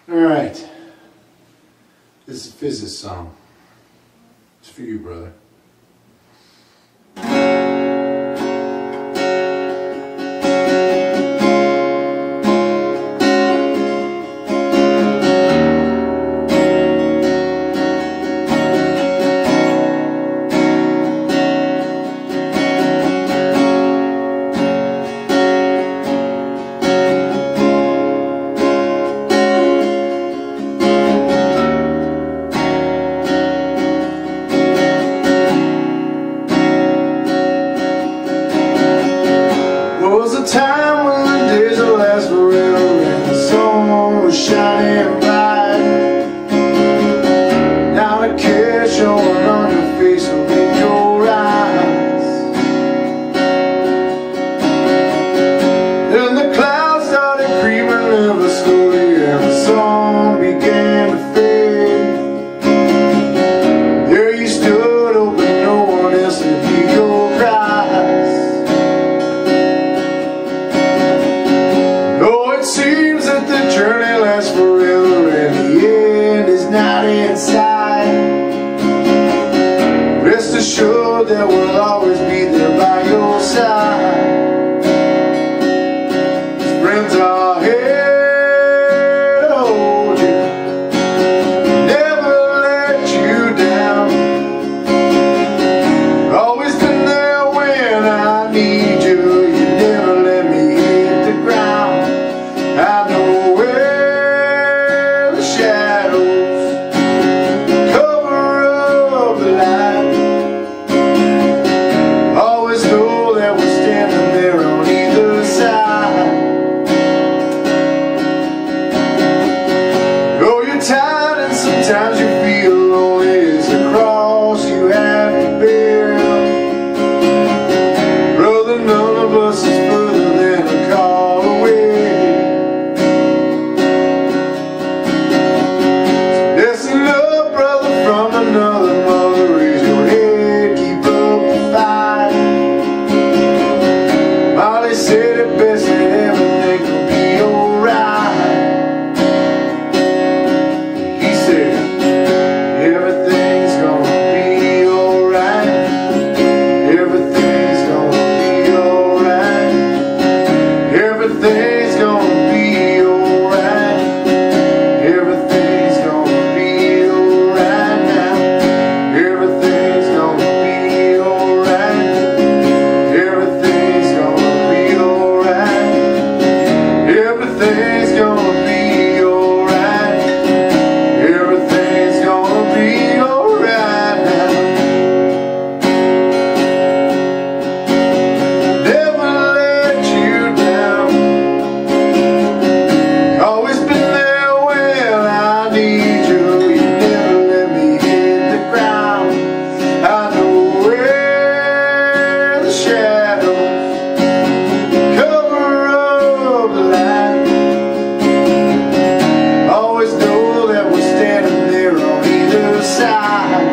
Alright. This is FIZZ's song. It's for you, brother. Was a time when the days would last forever and the sun was shining bright. Now the care showing on your face will be your eyes. And the clouds started creeping ever slowly and the sun began to fade. There you stood hoping no one else would hear your cries. It seems that the journey lasts forever and the end is not in sight. Rest assured that we'll always be there by your side. Friends are here to hold you, never let you down. Always been there when I need you. You never let me hit the ground. I know where the shadows cover up the light. Always know that we're standing there on either side. Oh, you're tired and sometimes you feel lonely. It's a cross you have to bear. Brother, none of us is further than a call away. Another mother, raise your head, keep up the fight. Molly said it best that everything will be alright. He said, everything's gonna be alright. Everything's gonna be alright. Everything's gonna be alright. Everything's gonna be alright now. Everything's gonna be alright. Everything's gonna be alright. Everything's gonna be alright. Everything's gonna be alright now. Never let you down. Always been there when I need you. You never let me hit the ground. I know where the shadows cover up the light. Always know that we're standing there on either side.